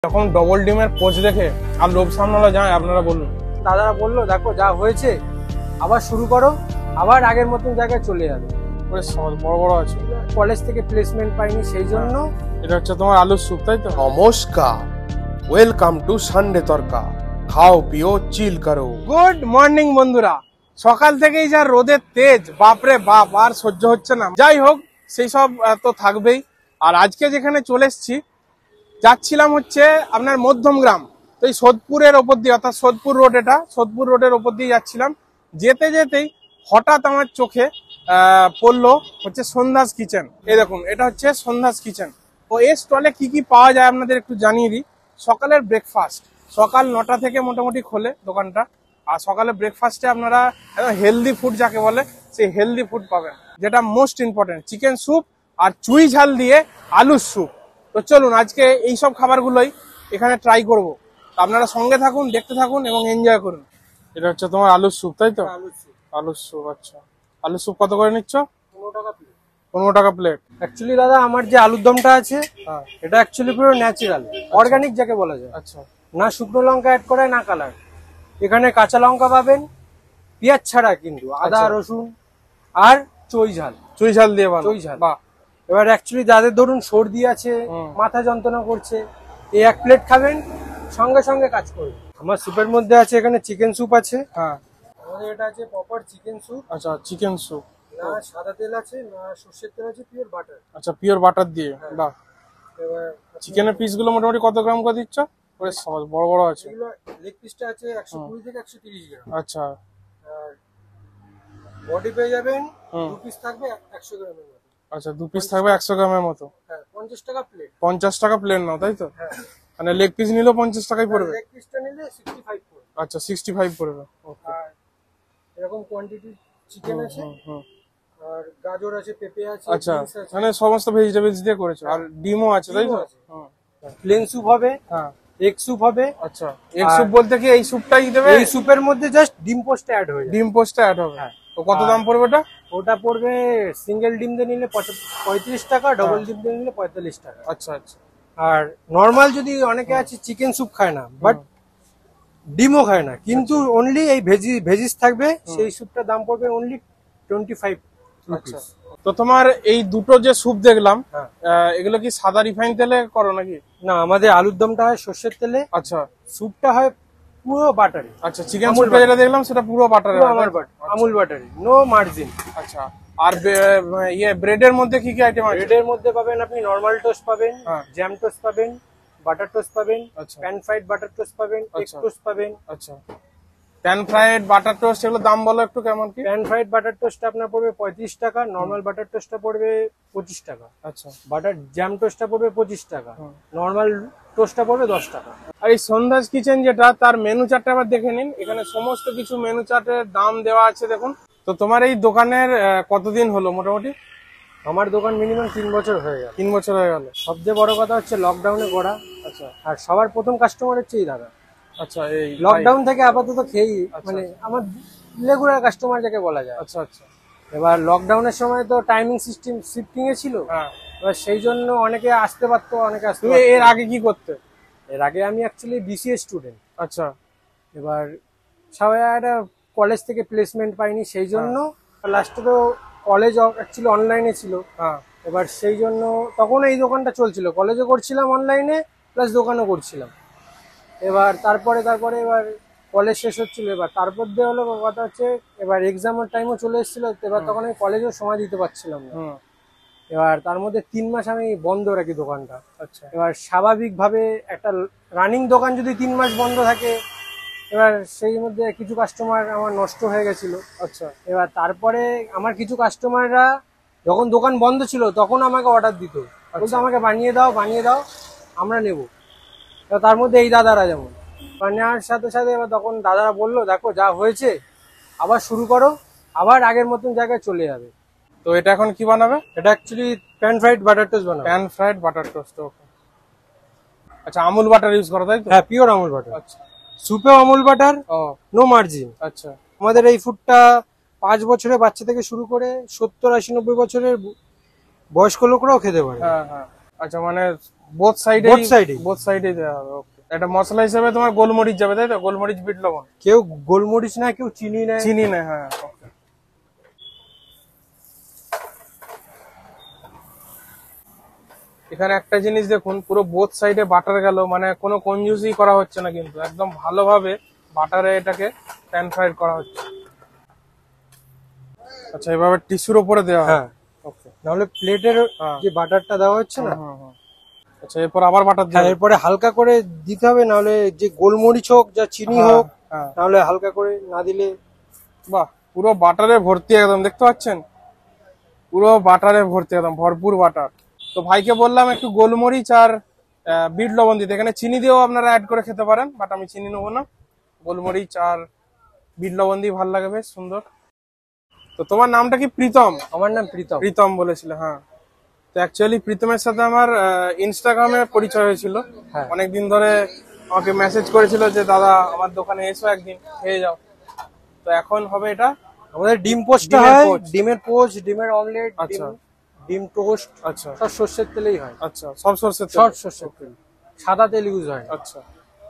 এখন ডবল ডিমের পোচ দেখে আর লোভ সামলানো যায় আপনারা বলুন। দাদারা বললো দেখো যা হয়েছে আবার শুরু করো, আবার আগের মতন জায়গায় চলে যাবে। বড় বড় আছে, কলেজ থেকে প্লেসমেন্ট পাইনি সেই জন্য। এটা হচ্ছে তোমার আলুর স্যুপ, তাই তো? নমস্কার, ওয়েলকাম টু সানডে তরকা। খাও পিও চিল করো। গুড মর্নিং বন্ধুরা। সকাল থেকেই যা রোদের তেজ, বাপরে বাপ, আর সহ্য হচ্ছে না। যাই হোক, সেই সব তো থাকবেই। আর আজকে যেখানে চলে এসেছি, যাচ্ছিলাম হচ্ছে আপনার মধ্যমগ্রাম। তো এই সোদপুরের ওপর দিয়ে, অর্থাৎ সোদপুর রোড, এটা সোদপুর রোডের ওপর দিয়ে যাচ্ছিলাম। যেতে যেতেই হঠাৎ আমার চোখে পড়লো হচ্ছে সন্ধ্যাস কিচেন। এই দেখুন, এটা হচ্ছে সন্ধ্যাস কিচেন। তো এই স্টলে কি কি পাওয়া যায় আপনাদের একটু জানিয়ে দিই। সকালের ব্রেকফাস্ট সকাল 9টা থেকে মোটামুটি খোলে দোকানটা। আর সকালে ব্রেকফাস্টে আপনারা হেলদি ফুড যাকে বলে, সেই হেলদি ফুড পাবেন, যেটা মোস্ট ইম্পর্টেন্ট, চিকেন স্যুপ আর চুই ঝাল দিয়ে আলুর স্যুপ। তো চলুন আজকে এই সব খাবারগুলোই এখানে ট্রাই করব। আপনারা সঙ্গে থাকুন, দেখতে থাকুন এবং এনজয় করুন। এটা হচ্ছে তোমার আলুর স্যুপ, তাই তো? আলুর স্যুপ, আচ্ছা। আলুর স্যুপ কত করে নিচ্ছ? 15 টাকা প্লেট। অ্যাকচুয়ালি দাদা আমার যে আলুর দমটা আছে এটা অ্যাকচুয়ালি পুরো ন্যাচারাল, অর্গানিক যাকে বলা যায়। আচ্ছা, না শুকনো লঙ্কা অ্যাড করা, না কালার। এখানে কাঁচা লঙ্কা পাবেন, পেঁয়াজ ছাড়া, কিন্তু আদা রসুন আর চুই ঝাল। চুই ঝাল দিয়ে বানানো? চুই ঝাল। বাহ। এবার অ্যাকচুয়ালি যাদের ধরুন সর্দি আছে, মাথা যন্ত্রণা করছে, এই এক প্লেট খাবেন, সঙ্গে সঙ্গে কাজ করবে। আমার স্যুপের মধ্যে আছে এখানে চিকেন স্যুপ আছে। হ্যাঁ, আমাদের এটা আছে প্রপার চিকেন স্যুপ। আচ্ছা, চিকেন স্যুপ। না সাদা তেল আছে, না সর্ষের তেল আছে, পিওর বাটার। আচ্ছা, পিওর বাটার দিয়ে। বাহ। এবার চিকেনের পিস গুলো মোটামুটি কত গ্রাম করে দিচ্ছ? বড় বড় আছে। এগুলো লেগ পিসটা আছে 120 থেকে 130 গ্রাম। আচ্ছা, আর বডি পেয়ে যাবেন, দু পিস থাকবে 100 গ্রামের মতো। আচ্ছা, 2 পিস থাকবে 100 গ্রামের মতো। হ্যাঁ, 50 টাকা প্লেট। 50 টাকা প্লেট নাও, তাই তো? হ্যাঁ, মানে লেগ পিস নিলেও 50 টাকাই পড়বে? লেগ পিসটা নিলে 65 পড়বে। আচ্ছা, 65 পড়বে। ওকে। আর এরকম কোয়ান্টিটি চিকেন আছে, আর গাজর আছে, পেঁপে আছে, আচ্ছা, বিনস আছে। মানে সমস্ত ভেজিটেবলস দিয়ে করেছো। আর ডিমও আছে, তাই তো? ডিমও আছে। প্লেন স্যুপ হবে, হ্যাঁ। এগ স্যুপ হবে। আচ্ছা, এগ স্যুপ বলতে কি এই স্যুপটাই দেবে? এই স্যুপের মধ্যে জাস্ট ডিম পোস্টটা অ্যাড হয়ে যাবে। ডিম পোস্টটা অ্যাড হবে। হ্যাঁ। তো কত দাম পড়বে ওটা? ওটা পড়বে সিঙ্গেল ডিম দিয়ে নিলে 35 টাকা, ডবল ডিম দিয়ে নিলে 45 টাকা। আচ্ছা আচ্ছা। আর নর্মাল যদি অনেকে আছে চিকেন স্যুপ খায় না, বাট ডিমও খায় না, কিন্তু অনলি এই ভেজিস থাকবে, সেই স্যুপটার দাম পড়বে অনলি 25 আচ্ছা। তো তোমার এই দুটো যে স্যুপ দেখলাম, হ্যাঁ। এগুলো কি সাদা রিফাইন তেলে করো নাকি? না, আমাদের আলুর দমটা হয় সর্ষের তেলে, আচ্ছা স্যুপটা হয় পুরো বাটারি। আচ্ছা, চিকেন স্যুপটা যেটা দেখলাম সেটা পুরো বাটারে। Amul buttery, no margarine. আচ্ছা। আর ব্রেডের মধ্যে কি কি আইটেম আছে? ব্রেডের মধ্যে পাবেন আপনি নরমাল টোস্ট পাবেন, হ্যাঁ। জ্যাম টোস্ট পাবেন, বাটার টোস্ট পাবেন, আচ্ছা। প্যান ফ্রাইড বাটার টোস্ট পাবেন, এগ আচ্ছা। টোস্ট পাবেন। আচ্ছা, প্যান ফ্রাইড বাটার টোস্ট, এগুলো দাম বলো একটু কেমন কি? প্যান ফ্রাইড বাটার টোস্টটা আপনার পড়বে 35 টাকা, নরমাল বাটার টোস্টটা পড়বে 25 টাকা, আচ্ছা। বাটার জ্যাম টোস্টটা পড়বে 25 টাকা, নরমাল টোস্টটা পড়বে 10 টাকা। আর এই সন্ধ্যাস কিচেন যেটা, তার মেনু চার্টটা আবার দেখে নিন। এখানে সমস্ত কিছু মেনু চার্টের দাম দেওয়া আছে, দেখুন। তো তোমার এই দোকানের কতদিন হলো মোটামুটি? আমার দোকান মিনিমাম 3 বছর হয়ে গেল। 3 বছর হয়ে গেল। সবচেয়ে বড় কথা হচ্ছে লকডাউনে করা। আচ্ছা আর সবার প্রথম কাস্টমার হচ্ছে এই দাদা। আচ্ছা, এই লকডাউন থেকে আপাতত খেয়েই, মানে আমার রেগুলার কাস্টমার যাকে বলা যায়। আচ্ছা আচ্ছা। এবার লকডাউনের সময় তো টাইমিং সিস্টেম শিফটিং এ ছিল। হ্যাঁ। এবার সেই জন্য অনেকে আসতে পারতো, অনেকে আসতে তুমি পারতো এর না। আগে কি করতে? এর আগে আমি অ্যাকচুয়ালি বিসিএ স্টুডেন্ট। আচ্ছা। এবার সবাই একটা কলেজ থেকে প্লেসমেন্ট পাইনি, সেই জন্য লাস্টে তো কলেজ অ্যাকচুয়ালি অনলাইনে ছিল। হ্যাঁ। এবার সেই জন্য তখন এই দোকানটা চলছিল, কলেজও করছিলাম অনলাইনে, প্লাস দোকানও করছিলাম। এবার তারপরে এবার কলেজ শেষ হচ্ছিল, এবার তারপর দিয়ে হলো কথা হচ্ছে এবার এক্সামের টাইমও চলে এসেছিল। এবার তখন আমি কলেজেও সময় দিতে পারছিলাম না। এবার তার মধ্যে 3 মাস আমি বন্ধ রাখি দোকানটা। আচ্ছা। এবার স্বাভাবিকভাবে একটা রানিং দোকান যদি 3 মাস বন্ধ থাকে, এবার সেই মধ্যে কিছু কাস্টমার আমার নষ্ট হয়ে গেছিল। আচ্ছা। এবার তারপরে আমার কিছু কাস্টমাররা যখন দোকান বন্ধ ছিল তখন আমাকে অর্ডার দিত, বলতো আমাকে বানিয়ে দাও আমরা নেব। তার মধ্যে এই দাদারা যেমন নেওয়ার সাথে সাথে এবার তখন দাদারা বললো দেখো যা হয়েছে আবার শুরু করো, আবার আগের মতন জায়গায় চলে যাবে। তো এটা এখন কি বানাবে? এটা actually pan fried butter toast বানাবো। Pan fried butter toast. Okay. আচ্ছা, আমুল বাটার ইউজ করো, তাই তো? হ্যাঁ, পিওর আমুল বাটার। আচ্ছা। স্যুপেও আমুল বাটার, ও নো মার্জিন। আচ্ছা। আমাদের এই ফুডটা 5 বছরের বাচ্চা থেকে শুরু করে 70, 80, 90 বছরের বয়স্ক লোকরাও খেতে পারে। হ্যাঁ হ্যাঁ। আচ্ছা, মানে বোথ সাইডে Both side এই। বোথ সাইডে দেওয়া হবে। ওকে, এটা মশলা হিসেবে তোমার গোলমরিচ যাবে, তাই তো? গোলমরিচ, বিট লবণ। কেউ গোলমরিচ না, কেউ চিনি নেয়। চিনি নেই, হ্যাঁ। ওকে, এখানে একটা জিনিস দেখুন, পুরো বোথ সাইডে বাটার গেল, মানে কোনো কনজুসি করা হচ্ছে না, কিন্তু একদম ভালোভাবে বাটারে এটাকে প্যান ফ্রাইড করা হচ্ছে। আচ্ছা, এভাবে টিস্যুর উপরে দেওয়া হয়। হ্যাঁ, ওকে, নাহলে প্লেটের হ্যাঁ। যে বাটারটা দেওয়া হচ্ছে না, হুম, হুম। আচ্ছা, এরপর আবার বাটার হ্যাঁ, দেওয়া। এরপরে হালকা করে দিতে হবে, নাহলে যে গোলমরিচ হোক যা চিনি হ্যাঁ, হোক, হ্যাঁ। নাহলে হালকা করে না দিলে। বাহ, পুরো বাটারে ভর্তি একদম, দেখতে পাচ্ছেন? পুরো বাটারে ভর্তি একদম, ভরপুর বাটার। তো ভাইকে বললাম একটু গোলমরিচ আর বিট লবণ দিতে, এখানে চিনি দিয়েও আপনারা অ্যাড করে খেতে পারেন, বাট আমি চিনি নেবো না, গোলমরিচ আর বিট লবণ দিয়ে ভালো লাগে, বেশ সুন্দর। তো তোমার নামটা কি? প্রীতম? আমার নাম প্রীতম। প্রীতম বলেছিলে, হ্যাঁ। তো অ্যাকচুয়ালি প্রীতমের সাথে আমার ইনস্টাগ্রামে পরিচয় হয়েছিল। হ্যাঁ। অনেকদিন ধরে আমাকে মেসেজ করেছিল যে দাদা আমার দোকানে এসো একদিন, খেয়ে যাও। তো এখন হবে এটা আমাদের ডিম পোস্টটা ডিমের হয়, পোস্ট। ডিমের পোস্ট, ডিমের অমলেট, আচ্ছা। ডিম টোস্ট, আচ্ছা, সব সর্ষের তেলেই হয়। আচ্ছা, সব সরষের তেল? সব সর্ষের তেল, সাদা তেল ইউজ হয় না। আচ্ছা,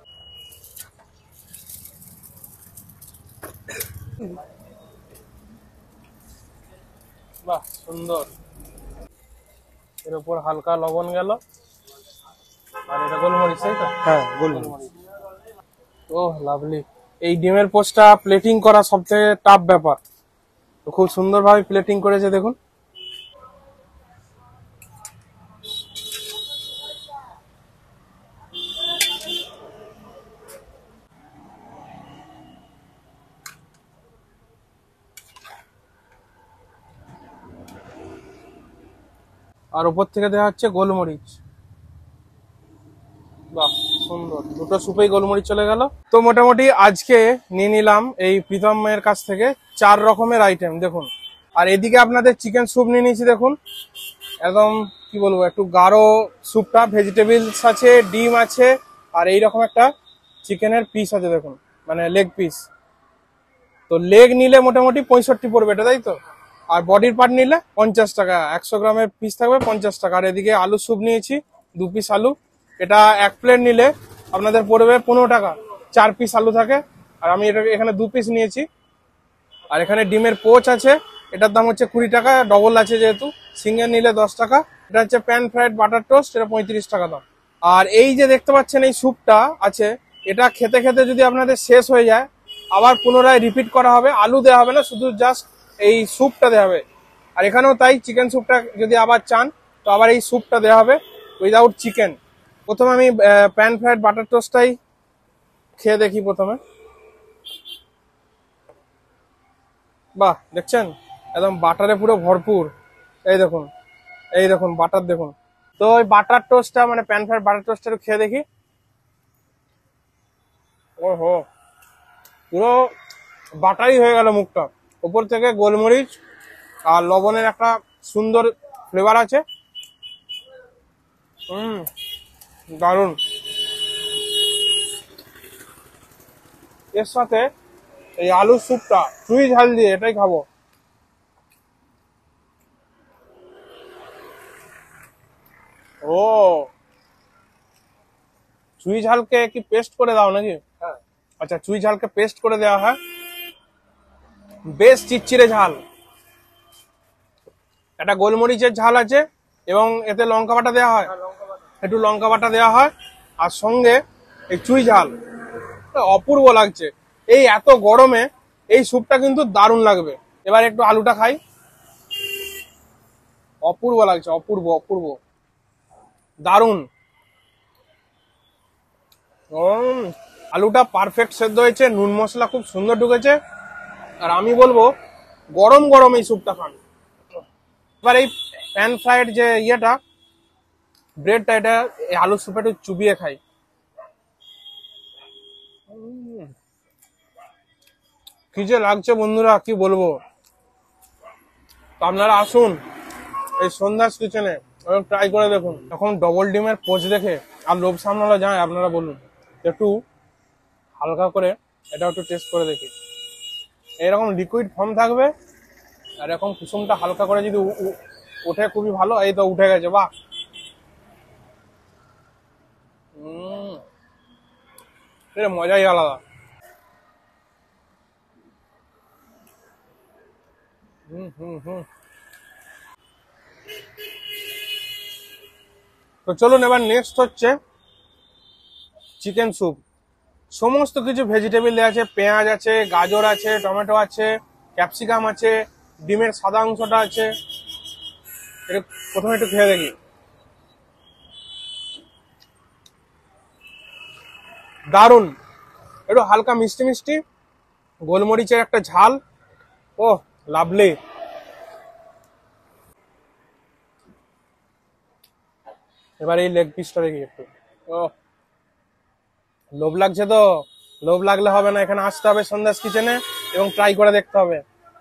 বাহ, সুন্দর। এর উপর হালকা লবণ গেল, আর এটা গোলমরিচ, তাই তো? হ্যাঁ, গোলমরিচ। ওহ, লাভলি। এই ডিমের পোস্টটা প্লেটিং করা সবথেকে টাফ ব্যাপার। তো খুব সুন্দরভাবে প্লেটিং করেছে, দেখুন। আর উপর থেকে দেওয়া হচ্ছে গোলমরিচ। বাহ, সুন্দর। দুটো সুপেই গোলমরিচ চলে গেল। তো মোটামুটি আজকে নিয়ে নিলাম এই প্রীতমের কাছ থেকে 4 রকমের আইটেম, দেখুন। আর এদিকে আপনাদের চিকেন স্যুপ নিয়ে নিয়েছি, দেখুন। একদম কি বলবো, একটু গাঢ় স্যুপটা, ভেজিটেবলস আছে, ডিম আছে, আর এইরকম একটা চিকেনের পিস আছে, দেখুন, মানে লেগ পিস। তো লেগ নিলে মোটামুটি 65 পড়বে, এটা তাই তো? আর বডির পার্ট নিলে 50 টাকা, 100 গ্রামের পিস থাকবে 50 টাকা। আর এদিকে আলু স্যুপ নিয়েছি, 2 পিস আলু, এটা 1 প্লেট নিলে আপনাদের পড়বে 15 টাকা, 4 পিস আলু থাকে। আর আমি এটা এখানে 2 পিস নিয়েছি। আর এখানে ডিমের পোচ আছে, এটার দাম হচ্ছে 20 টাকা, ডবল আছে যেহেতু, সিঙ্গেল নিলে 10 টাকা। এটা হচ্ছে প্যান ফ্রাইড বাটার টোস্ট, এটা 35 টাকা দাম। আর এই যে দেখতে পাচ্ছেন এই স্যুপটা আছে, এটা খেতে খেতে যদি আপনাদের শেষ হয়ে যায়, আবার পুনরায় রিপিট করা হবে, আলু দেওয়া হবে না, শুধু জাস্ট এই স্যুপটা দেওয়া হবে। আর এখানেও তাই, চিকেন স্যুপটা যদি আবার চান তো আবার এই স্যুপটা দেওয়া হবে উইদাউট চিকেন। প্রথমে আমি প্যান ফ্রাইড বাটার টোস্টটাই খেয়ে দেখি প্রথমে। বাহ, দেখছেন একদম বাটারে পুরো ভরপুর। এই দেখুন, এই দেখুন বাটার, দেখুন। তো ওই বাটার টোস্টটা, মানে প্যান ফ্রাইড বাটার টোস্টটা একটু খেয়ে দেখি। ওহো, পুরো বাটারি হয়ে গেল মুখটা। উপর থেকে গোলমরিচ আর লবণের একটা সুন্দর ফ্লেভার আছে। দারুণ। এর সাথে এই আলুর স্যুপটা চুই ঝাল দিয়ে এটাই খাবো। ও, চুই ঝালকে কি পেস্ট করে দাও নাকি? হ্যাঁ। আচ্ছা, চুই ঝালকে পেস্ট করে দেওয়া হয়, বেশ চিটচিটে ঝাল। একটা গোলমরিচের ঝাল আছে, এবং এতে লঙ্কা বাটা দেওয়া হয়, একটু লঙ্কা বাটা দেওয়া হয়, আর সঙ্গে এই চুই ঝাল। অপূর্ব লাগছে। এই এত গরমে এই স্যুপটা কিন্তু দারুণ লাগবে। এবার একটু আলুটা খাই। অপূর্ব লাগছে, অপূর্ব অপূর্ব, দারুণ। আলুটা পারফেক্ট সেদ্ধ হয়েছে, নুন মশলা খুব সুন্দর ঢুকেছে। আর আমি বলবো গরম গরম এই স্যুপটা খান। এবার এই প্যান ফ্রাইড যে ইয়েটা, ব্রেডটা, এটা এই আলুর স্যুপে একটু চুবিয়ে খাই। কি যে লাগছে বন্ধুরা, কি বলবো। তো আপনারা আসুন এই সন্ধ্যাস কিচেনে, ট্রাই করে দেখুন। এখন ডবল ডিমের পোচ দেখে আর লোভ সামলানো যায়, আপনারা বলুন। একটু হালকা করে এটা একটু টেস্ট করে দেখি। এরকম লিকুইড ফর্ম থাকবে, আর এরকম কুসুমটা হালকা করে যদি ওঠে খুবই ভালো। এই তো উঠে গেছে, বাহ। এটা মজাই আলাদা। তো চলুন এবার নেক্সট হচ্ছে চিকেন স্যুপ। সমস্ত কিছু ভেজিটেবল দেওয়া আছে, পেঁয়াজ আছে, গাজর আছে, টমেটো আছে, ক্যাপসিকাম আছে, ডিমের সাদা অংশটা আছে। এটা প্রথমে একটু খেয়ে দেখি। দারুন, একটু হালকা মিষ্টি মিষ্টি, গোলমরিচের একটা ঝাল। ও লাভলি। এবার এই লেগ পিসটা দেখি একটু। ও লোভ লাগছে তো, লোভ লাগলে হবে না, এখানে আসতে হবে সন্ধ্যাস কিচেনে এবং ট্রাই করে দেখতে হবে।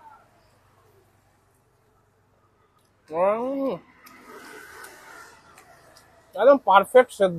একদম পারফেক্ট সেদ্ধ।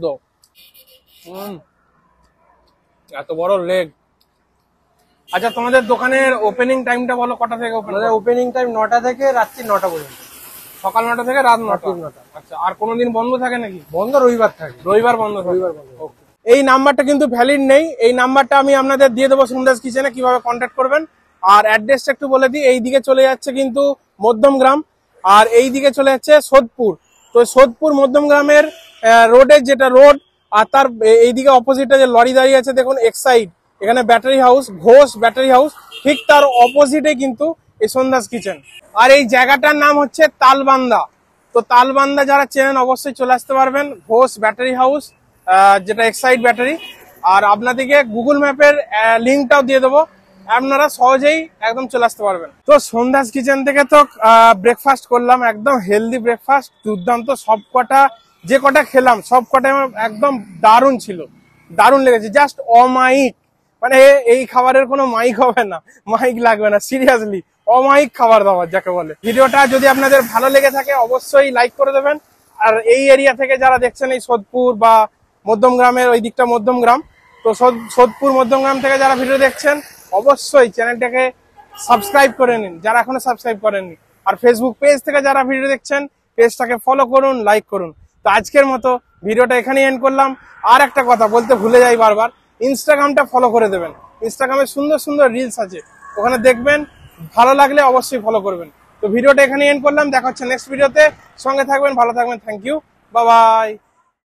এত বড় লেগ। আচ্ছা, তোমাদের দোকানের ওপেনিং টাইমটা বলো, কটা থেকে ওপেন? আমাদের ওপেনিং টাইম 9টা থেকে রাত্রি 9টা পর্যন্ত। সকাল 9টা থেকে রাত 9টা। রাত্রি 9টা। আচ্ছা, আর কোনোদিন বন্ধ থাকে নাকি? বন্ধ রবিবার থাকে। রবিবার বন্ধ থাকে। রবিবার বন্ধ। Okay. এই নাম্বারটা কিন্তু ভ্যালিড নেই। এই নাম্বারটা আমি আপনাদের দিয়ে দেবো সন্ধ্যাস কিচেনে, কিভাবে কন্ট্যাক্ট করবেন। আর অ্যাড্রেসটা একটু বলে দিই, এই দিকে চলে যাচ্ছে কিন্তু মধ্যমগ্রাম, আর এই দিকে চলে যাচ্ছে সোদপুর। তো সোদপুর মধ্যমগ্রামের রোডের যেটা রোড, আর তার এইদিকে অপোজিটে যে লরি দাঁড়িয়ে আছে দেখুন এক্সাইড, এখানে battery house, Ghosh battery house, ঠিক তার অপোজিটে কিন্তু এই সন্ধ্যাস কিচেন। আর এই জায়গাটার নাম হচ্ছে তালবান্দা। তো তালবান্দা যারা চেনেন অবশ্যই চলে আসতে পারবেন, ঘোষ ব্যাটারি হাউস, যেটা এক্সাইড ব্যাটারি। আর আপনাদেরকে গুগল ম্যাপের লিঙ্কটাও দিয়ে দেবো, আপনারা সহজেই একদম চলে আসতে পারবেন। তো সন্ধ্যাস কিচেন থেকে তো ব্রেকফাস্ট করলাম, একদম হেলদি ব্রেকফাস্ট, দুর্দান্ত। সব কটা যে কটা খেলাম সব কটা একদম দারুণ ছিল, দারুণ লেগেছে, জাস্ট অমাইক। মানে এই খাবারের কোনো মাইক হবে না, মাইক লাগবে না, সিরিয়াসলি অমাইক খাবার দাবার যাকে বলে। ভিডিওটা যদি আপনাদের ভালো লেগে থাকে অবশ্যই লাইক করে দেবেন। আর এই এরিয়া থেকে যারা দেখছেন, এই সোদপুর বা মধ্যমগ্রামের ওই দিকটা মধ্যমগ্রাম, তো সোদপুর মধ্যমগ্রাম থেকে যারা ভিডিও দেখছেন অবশ্যই চ্যানেলটাকে সাবস্ক্রাইব করে নিন যারা এখনো সাবস্ক্রাইব করেননি। আর ফেসবুক পেজ থেকে যারা ভিডিও দেখছেন পেজটাকে ফলো করুন, লাইক করুন। তো আজকের মতো ভিডিওটা এখানেই এন্ড করলাম। আর একটা কথা বলতে ভুলে যাই বারবার, ইনস্টাগ্রামটা ফলো করে দেবেন। ইনস্টাগ্রামে সুন্দর সুন্দর রিলস আছে, ওখানে দেখবেন, ভালো লাগলে অবশ্যই ফলো করবেন। তো ভিডিওটা এখানে এন্ড করলাম, দেখা হচ্ছে নেক্সট ভিডিওতে। সঙ্গে থাকবেন, ভালো থাকবেন, থ্যাংক ইউ, বাই বাই।